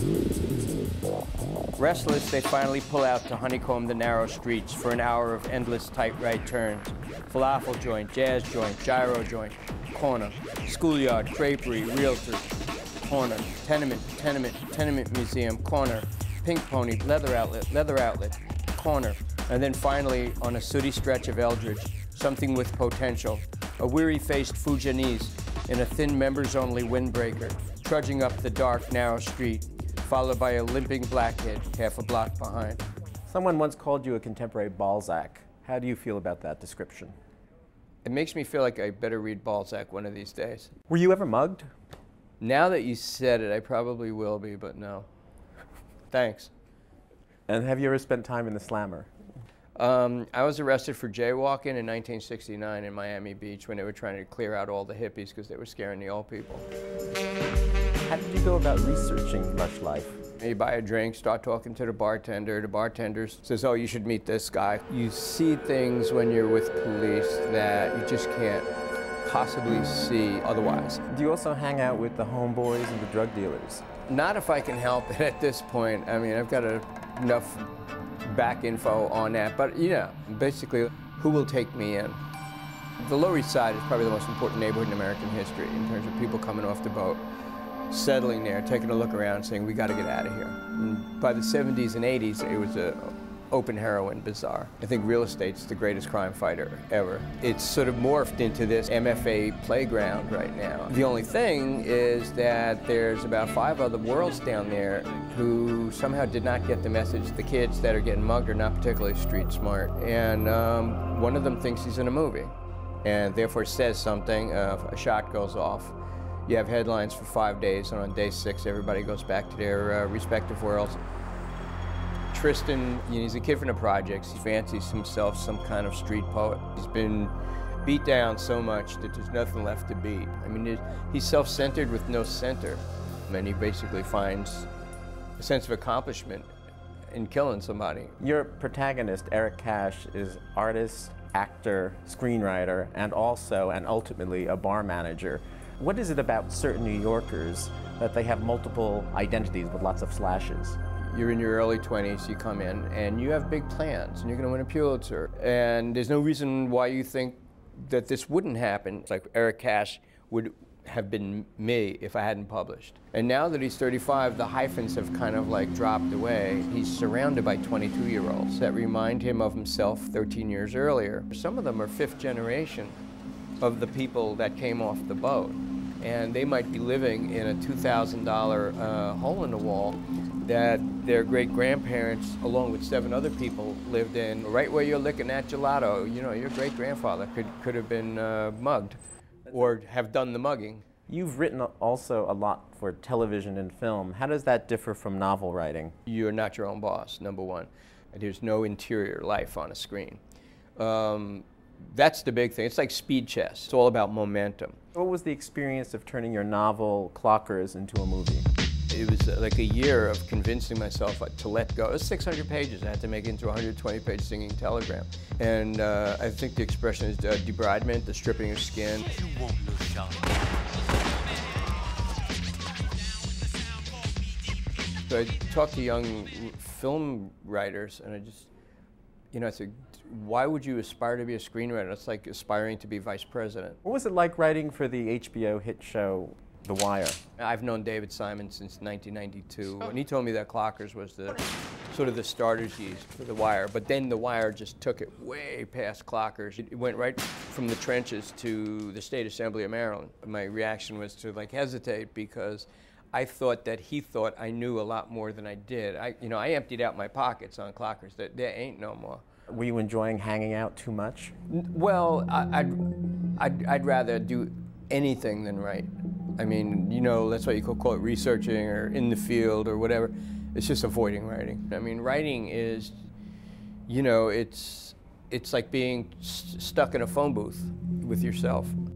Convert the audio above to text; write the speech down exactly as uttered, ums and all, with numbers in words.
Restless, they finally pull out to honeycomb the narrow streets for an hour of endless tight right turns. Falafel joint, jazz joint, gyro joint, corner, schoolyard, drapery, realtor, corner, tenement, tenement, tenement museum, corner, pink pony, leather outlet, leather outlet, corner. And then finally, on a sooty stretch of Eldridge, something with potential, a weary-faced Fujianese in a thin members-only windbreaker, trudging up the dark, narrow street, followed by a limping black kid half a block behind. Someone once called you a contemporary Balzac. How do you feel about that description? It makes me feel like I better read Balzac one of these days. Were you ever mugged? Now that you said it, I probably will be, but no. Thanks. And have you ever spent time in the slammer? Um, I was arrested for jaywalking in nineteen sixty-nine in Miami Beach when they were trying to clear out all the hippies because they were scaring the old people. How did you go about researching Lush Life? You buy a drink, start talking to the bartender. The bartender says, oh, you should meet this guy. You see things when you're with police that you just can't possibly see otherwise. Do you also hang out with the homeboys and the drug dealers? Not if I can help it at this point. I mean, I've got a, enough back info on that, but yeah, basically, who will take me in? The Lower East Side is probably the most important neighborhood in American history in terms of people coming off the boat, settling there, taking a look around, saying, we got to get out of here. And by the seventies and eighties, it was a open heroin bazaar. I think real estate's the greatest crime fighter ever. It's sort of morphed into this M F A playground right now. The only thing is that there's about five other worlds down there who somehow did not get the message. The kids that are getting mugged are not particularly street smart. And um, one of them thinks he's in a movie and therefore says something, uh, a shot goes off. You have headlines for five days, and on day six, everybody goes back to their uh, respective worlds. Tristan, you know, he's a kid from the projects. He fancies himself some kind of street poet. He's been beat down so much that there's nothing left to beat. I mean, he's self-centered with no center. And he basically finds a sense of accomplishment in killing somebody. Your protagonist, Eric Cash, is artist, actor, screenwriter, and also, and ultimately, a bar manager. What is it about certain New Yorkers that they have multiple identities with lots of slashes? You're in your early twenties, you come in, and you have big plans, and you're going to win a Pulitzer. And there's no reason why you think that this wouldn't happen. It's like Eric Cash would have been me if I hadn't published. And now that he's thirty-five, the hyphens have kind of like dropped away. He's surrounded by twenty-two-year-olds that remind him of himself thirteen years earlier. Some of them are fifth generation of the people that came off the boat. And they might be living in a two thousand dollar uh, hole in the wall that their great-grandparents, along with seven other people, lived in. Right where you're licking that gelato, you know, your great-grandfather could, could have been uh, mugged or have done the mugging. You've written also a lot for television and film. How does that differ from novel writing? You're not your own boss, number one. There's no interior life on a screen. Um, that's the big thing. It's like speed chess. It's all about momentum. What was the experience of turning your novel, Clockers, into a movie? It was uh, like a year of convincing myself uh, to let go. It was six hundred pages. I had to make it into a one hundred twenty page singing telegram. And uh, I think the expression is uh, debridement, the stripping of skin. So I talked to young film writers, and I just, you know, I said, why would you aspire to be a screenwriter? It's like aspiring to be vice president. What was it like writing for the H B O hit show, The Wire? I've known David Simon since nineteen ninety-two, and he told me that Clockers was the sort of the starter's yeast for The Wire, but then The Wire just took it way past Clockers. It went right from the trenches to the State Assembly of Maryland. My reaction was to like hesitate because I thought that he thought I knew a lot more than I did. I, you know, I emptied out my pockets on Clockers. There, there ain't no more. Were you enjoying hanging out too much? Well, I, I'd, I'd, I'd rather do anything than write. I mean, you know, that's what you could call it researching or in the field or whatever. It's just avoiding writing. I mean, writing is, you know, it's, it's like being st- stuck in a phone booth with yourself.